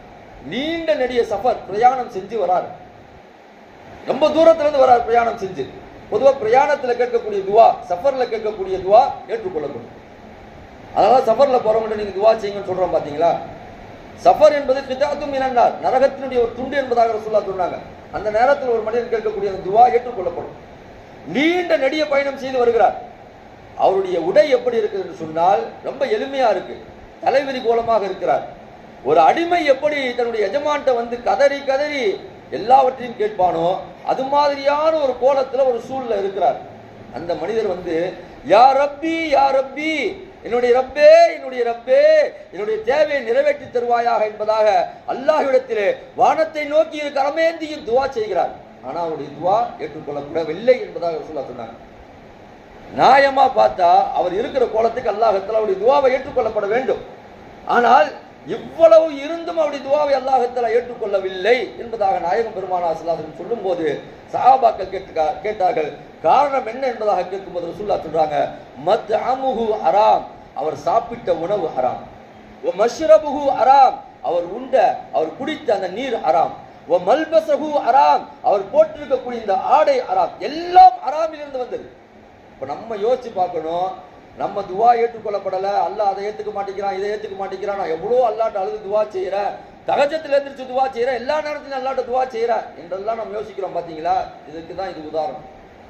நீண்ட நெடிய சஃபர் பிரயாணம் செஞ்சு வராரு. ரொம்ப தூரத்துல இருந்து வராரு பிரயாணம் செஞ்சு. பொதுவா பிரயாணத்துல கேட்கக்கூடிய துவா, சஃபர்ல கேட்கக்கூடிய துவா ஏற்றுக்கொள்ளப்படும். அதனால சஃபர்ல போறவங்க நீங்க துவா செய்யுங்கன்னு சொல்றோம் பாத்தீங்களா. சஃபர் என்பது கிதாத்தும் மினன்னார், நரகத்தினுடைய ஒரு துண்டு என்பதாக ரசூலுல்லாஹ் சொன்னாங்க. அந்த நேரத்தில் ஒரு மனிதன் கேட்கக்கூடிய அந்த துவா ஏற்றுக்கொள்ளப்படும். நீண்ட நெடிய பயணம் செய்து வருகிறார். அவருடைய உடை எப்படி இருக்குது என்று சொன்னால் ரொம்ப எளிமையா இருக்கு, தலைவிரி கோலமாக இருக்கிறார். ஒரு அடிமை எப்படி தன்னுடைய எஜமான்ட்ட வந்து கதறி கதறி எல்லாவற்றையும் கேட்பானோ அது மாதிரியான ஒரு கோலத்துல ஒரு சூழ்நிலை இருக்கிறார். அந்த மனிதர் வந்து யா ரப்பி யா ரப்பி, என்னுடைய ரப்பே என்னுடைய ரப்பே என்னுடைய தேவையை நிறைவேற்றி தருவாயாக என்பதாக அல்லாஹ்விடத்திலே வானத்தை நோக்கி கரமேந்தியும் துவா செய்கிறார். ஆனா அவருடைய துவா ஏற்றுக்கொள்ளப்படவில்லை என்பதாக ரசூலுல்லாஹ் சொன்னாங்க. நியாயமா பார்த்தா அவர் இருக்கிற கோலத்துக்கு அல்லாஹ்வுத்தாலா அவருடைய துவாவை ஏற்றுக்கொள்ளப்பட வேண்டும். ஆனால் இவ்வளவு இருந்தும் அவருடைய துவாவை அல்லாஹ்வுத்தாலா ஏற்றுக்கொள்ளவில்லை என்பதாக நாயகம் பெருமானார் ஸல்லல்லாஹு அலைஹி வஸல்லம் சொல்லும்போது சஹாபாக்கள் கேட்டு கேட்டார்கள். காரணம் என்ன என்பதாக கேட்கும்போது ரசூலுல்லாஹ் சொல்றாங்க, மத்அமுஹு ஹராம், அவர் சாப்பிட்ட உணவு ஹராம். வ மஷ்ரபுஹு ஹராம், அவர் உண்ட அவர் குடித்த அந்த நீர் ஹராம். வ மல்பஸஹு ஹராம், அவர் போட்டிருக்கக்கூடிய இந்த ஆடை ஹராம். எல்லாம் ஹராமில் இருந்து வந்தது. இப்ப நம்ம யோசிச்சு பார்க்கணும். நம்ம துவா ஏற்றுக்கொள்ளப்படல, அல்லாஹ் அதை ஏத்துக்க மாட்டேங்கிறான், இதை ஏத்துக்க மாட்டேங்கிறான், நான் எவ்வளோ அல்லாட்ட அழுது துவா செய்யறேன், தஹஜ்ஜத்துல எழுந்திரிச்சு துவா செய்யறேன், எல்லா நேரத்திலும் அல்லாட்ட துவா செய்யறேன் என்றெல்லாம் நம்ம யோசிக்கிறோம் பாத்தீங்களா. இதுக்கு தான் இது உதாரணம்.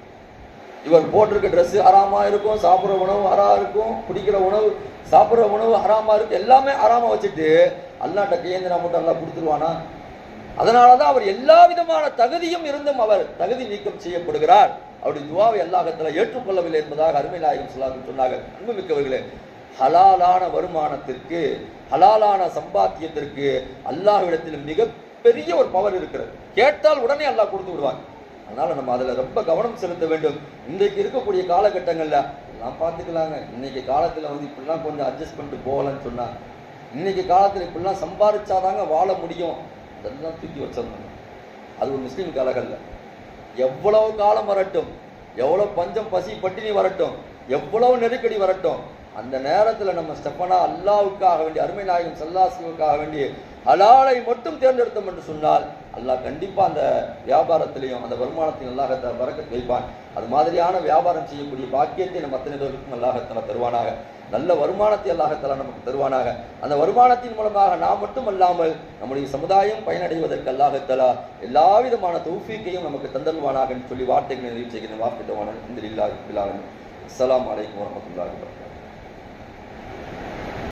இவர் போட்டிருக்க ட்ரெஸ் ஹராமா இருக்கும், சாப்பிட்ற உணவு ஹரா இருக்கும், குடிக்கிற உணவு சாப்பிட்ற உணவு ஹராமா இருக்கு, எல்லாமே ஹராமா வச்சுட்டு அல்லாட்ட கையேந்திரா மட்டும் அல்லா கொடுத்துருவானா? அதனாலதான் அவர் எல்லா விதமான தகுதியும் இருந்தும் அவர் தகுதி நீக்கம் செய்யப்படுகிறார். அவருடைய துவாவை அல்லாஹ்வுத்தாலா ஏற்றுக்கொள்ளவில்லை என்பதாக அருமை நாயகம் ஸல்லல்லாஹு அலைஹி வஸல்லம் சொன்னார்கள். அன்புமிக்கவர்களே, ஹலாலான வருமானத்திற்கு ஹலாலான சம்பாத்தியத்திற்கு அல்லாஹ்விடத்தில் மிகப்பெரிய ஒரு பவர் இருக்கிறது. கேட்டால் உடனே அல்லாஹ் கொடுத்து விடுவாங்க. அதனால நம்ம அதுல ரொம்ப கவனம் செலுத்த வேண்டும். இன்றைக்கு இருக்கக்கூடிய காலகட்டங்கள்ல எல்லாம் பார்த்துக்கலாங்க. இன்னைக்கு காலத்துல வந்து இப்படிலாம் கொஞ்சம் அட்ஜஸ்ட் பண்ணிட்டு போகலன்னு சொன்னா, இன்னைக்கு காலத்துல இப்படிலாம் சம்பாதிச்சாதாங்க வாழ முடியும், அதெல்லாம் தூக்கி வச்சிருந்தாங்க. அது ஒரு முஸ்லீம் காலங்கள்ல எவ்வளவு காலம் வரட்டும், எவ்வளவு பஞ்சம் பசி பட்டினி வரட்டும், எவ்வளவு நெருக்கடி வரட்டும், அந்த நேரத்துல நம்ம ஸ்டெஃபனா அல்லாஹ்வுக்காக வேண்டி அருமை நாயகம் ஸல்லல்லாஹு அலைஹி வஸல்லம் வேண்டி ஹலாலை மட்டும் தேர்ந்தெடுத்தோம் என்று சொன்னால் அல்லாஹ் கண்டிப்பா அந்த வியாபாரத்திலையும் அந்த வருமானத்தையும் அல்லாஹ் பரக்கத் வைப்பான். அது மாதிரியான வியாபாரம் செய்யக்கூடிய பாக்கியத்தை நம்ம அத்தனை பேருக்கும் அல்லாஹ் தருவானாக. நல்ல வருமானத்தை அல்லாஹ் நமக்கு தருவானாக. அந்த வருமானத்தின் மூலமாக நாம் மட்டும் அல்லாமல் நம்முடைய சமுதாயம் பயனடைவதற்கு அல்லாஹ் தஆலா எல்லா விதமான தௌஃபீக்கையும் நமக்கு தந்தருவானாக என்று சொல்லி வார்த்தைகளை நிறைவு செய்கிறேன். வாக்கிட்டவான அல்ஹம்துலில்லாஹி ரப்பில் ஆலமீன். அஸ்ஸலாமு அலைக்கும் வரஹ்மத்துல்லாஹி வபரகாத்துஹு.